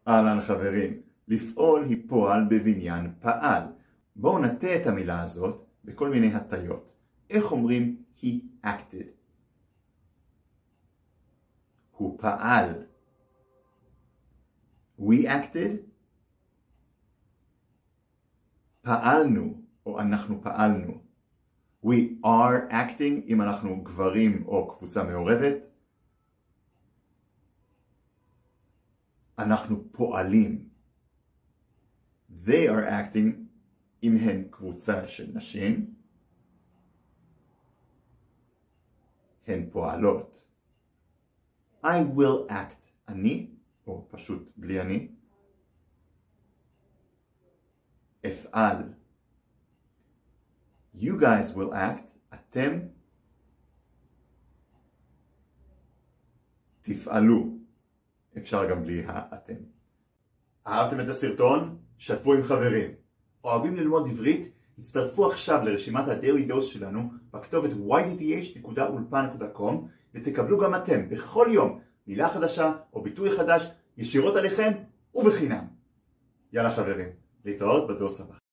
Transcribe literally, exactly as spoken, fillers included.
אהלן חברים, לפעול היא פועל בבניין פעל. בואו נטה את המילה הזאת בכל מיני הטיות. איך אומרים he acted? הוא פעל. We acted? פעלנו, או אנחנו פעלנו. We are acting, אם אנחנו גברים או קבוצה מעורבת. אנחנו פועלים. They are acting, אם הן קבוצה של נשים. הן פועלות. I will act, אני, או פשוט בלי אני. אפעל. You guys will act, אתם תפעלו. אפשר גם בלי האתם. אהבתם את הסרטון? שתפו עם חברים. אוהבים ללמוד עברית? הצטרפו עכשיו לרשימת ה-Daily Dose שלנו בכתובת וואי די טי אייץ' נקודה אולפן נקודה קום ותקבלו גם אתם בכל יום מילה חדשה או ביטוי חדש ישירות עליכם ובחינם. יאללה חברים, להתראות בדוס הבא.